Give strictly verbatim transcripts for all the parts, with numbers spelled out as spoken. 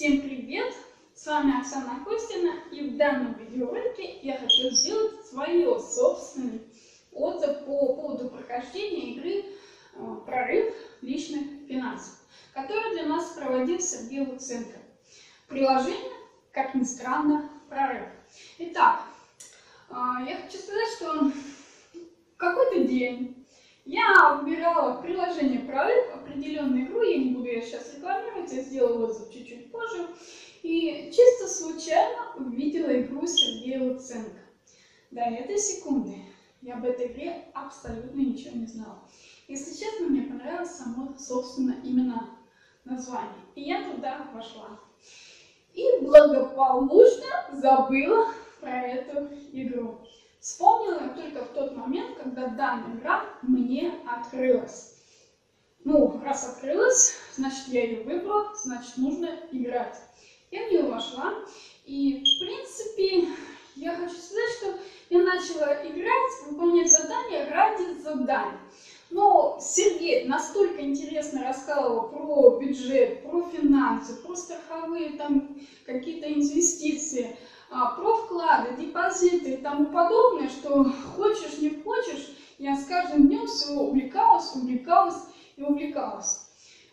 Всем привет! С вами Оксана Костина, и в данном видеоролике я хочу сделать свой собственный отзыв по поводу прохождения игры «Прорыв личных финансов», который для нас проводил Сергей Луценко. Приложение, как ни странно, «Прорыв». Итак, я хочу сказать, что какой-то день я выбирала в приложение «Прорыв» определенную игру, я не буду ее сейчас рекламировать, я сделаю отзыв чуть-чуть позже, и чисто случайно увидела игру Сергея Луценко. До этой секунды я об этой игре абсолютно ничего не знала. Если честно, мне понравилось само, собственно, именно название. И я туда вошла. И благополучно забыла про эту игру. Вспомнила я только в тот момент, когда данная игра мне открылась. Ну, раз открылась, значит, я ее выбрала, значит, нужно играть. Я в нее вошла, и, в принципе, я хочу сказать, что я начала играть, выполнять задания ради заданий. Но Сергей настолько интересно рассказывал про бюджет, про финансы, про страховые там какие-то инвестиции, про вклады, депозиты и тому подобное, что хочешь, не хочешь, я с каждым днем все увлекалась, увлекалась и увлекалась.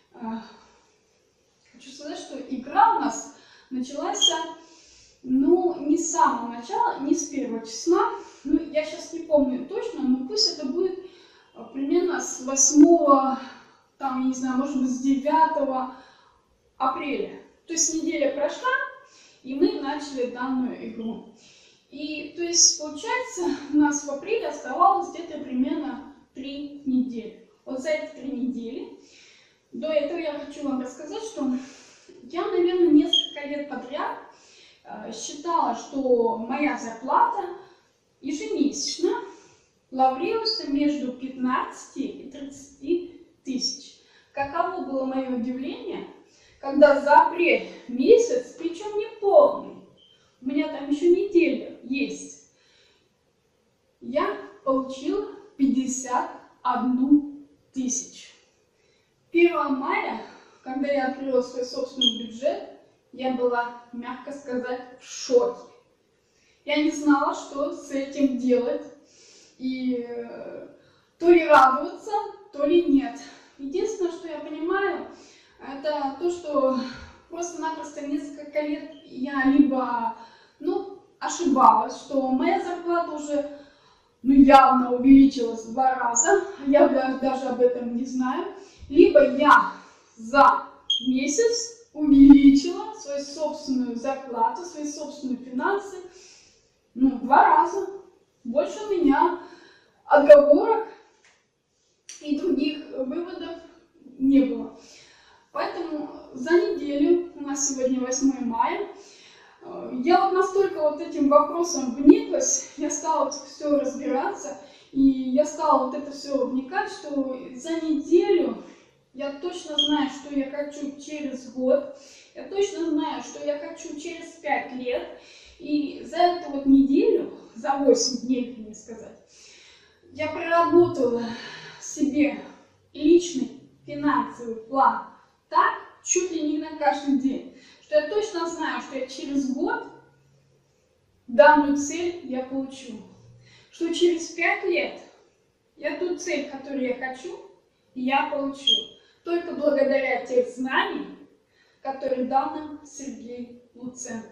Хочу сказать, что игра у нас началась, ну, не с самого начала, не с первого числа, ну, я сейчас не помню точно, но пусть это будет примерно с восьмого, там, не знаю, может быть, с девятого апреля. То есть неделя прошла, и мы начали данную игру. И, то есть, получается, у нас в апреле оставалось где-то примерно три недели. Вот за эти три недели, до этого я хочу вам рассказать, что я, наверное, несколько лет подряд э, считала, что моя зарплата ежемесячно лаврировалась между пятнадцати и тридцати тысяч. Каково было мое удивление, когда за апрель месяц, причем не полный, у меня там еще неделя есть, я получила пятьдесят одну тысячу. первого мая, когда я открыла свой собственный бюджет, я была, мягко сказать, в шоке. Я не знала, что с этим делать, и э, то ли радоваться, то ли нет. Единственное, что я понимаю, это то, что просто-напросто несколько лет я либо, ну, ошибалась, что моя зарплата уже, ну, явно увеличилась в два раза, я даже об этом не знаю, либо я за месяц увеличила свою собственную зарплату, свои собственные финансы, ну, в два раза. Больше у меня отговорок и других выводов не было. Поэтому за неделю, у нас сегодня восьмое мая, я вот настолько вот этим вопросом вниклась, я стала вот все разбираться, и я стала вот это все вникать, что за неделю я точно знаю, что я хочу через год, я точно знаю, что я хочу через пять лет, и за эту вот неделю, за восемь дней, мне сказать, я проработала себе личный финансовый план так, чуть ли не на каждый день, что я точно знаю, что я через год данную цель я получу, что через пять лет я ту цель, которую я хочу, я получу, только благодаря тех знаний, которые дал нам Сергей Луценко.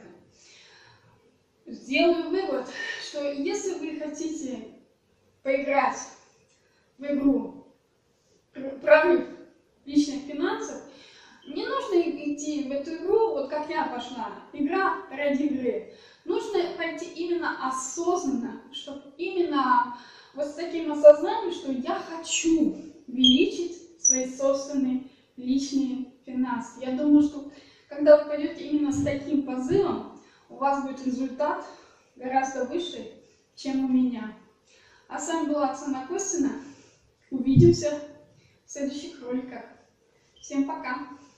Сделаю вывод, что если вы хотите поиграть в игру «Прорыв личных финансов», не нужно идти в эту игру, вот как я пошла, игра ради игры. Нужно пойти именно осознанно, чтобы именно вот с таким осознанием, что я хочу увеличить свои собственные личные финансы. Я думаю, что когда вы пойдете именно с таким позывом, у вас будет результат гораздо выше, чем у меня. А с вами была Оксана Костина. Увидимся в следующих роликах. Всем пока!